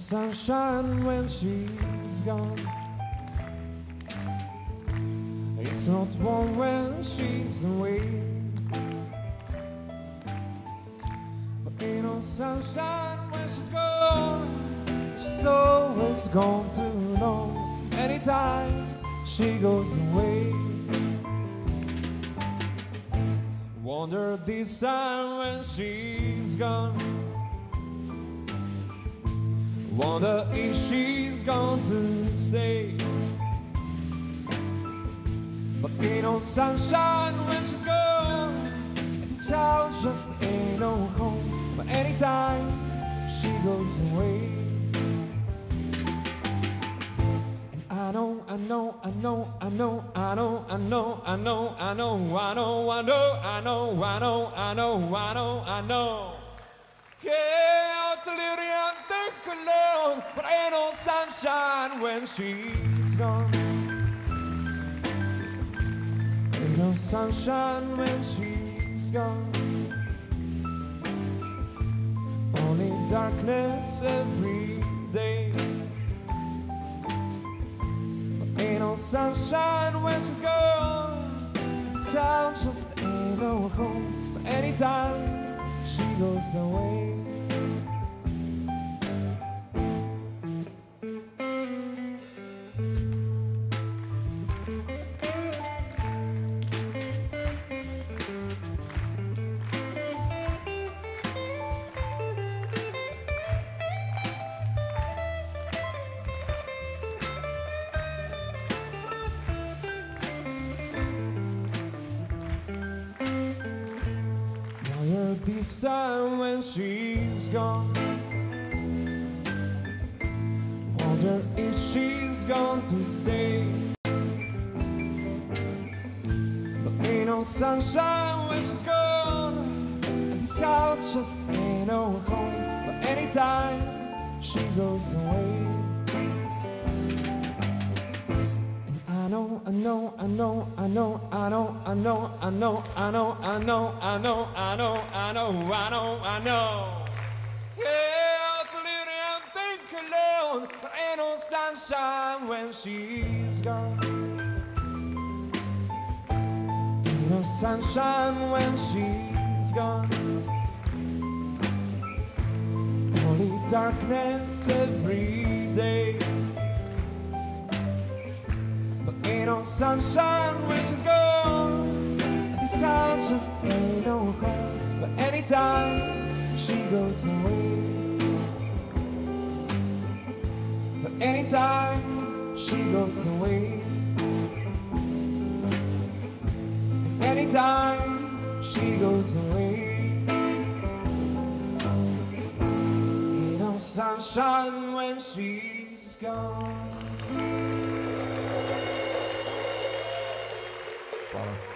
sunshine when she's gone. It's not warm when she's away, but ain't no sunshine when she's gone. She's always gone too long. Anytime she goes away, wonder this time when she's gone. Wonder if she's going to stay. But ain't no sunshine when she's gone. This house just ain't no home. But anytime she goes away, and I know, I know, I know, I know, I know, I know, I know, I know, I know, I know, I know, I know, I know, I know, I know. Yeah, out the little young think alone, but ain't no sunshine when she's gone. Ain't no sunshine when she's gone. Only darkness every day. But ain't no sunshine when she's gone. This house just ain't no home. But anytime she goes away, this time when she's gone. Wonder if she's going to stay. But ain't no sunshine when she's gone. And this house just ain't no home. But anytime she goes away, I know, I know, I know, I know, I know, I know, I know, I know, I know, I know, I know, I know, I know, I know. Yeah, it's a little young think alone, but ain't no sunshine when she's gone. Ain't no sunshine when she's gone. Only darkness every day. Ain't no sunshine when she's gone. This house just ain't no home. But anytime she goes away, but anytime she goes away, anytime she goes away, ain't no sunshine when she's gone. Wow.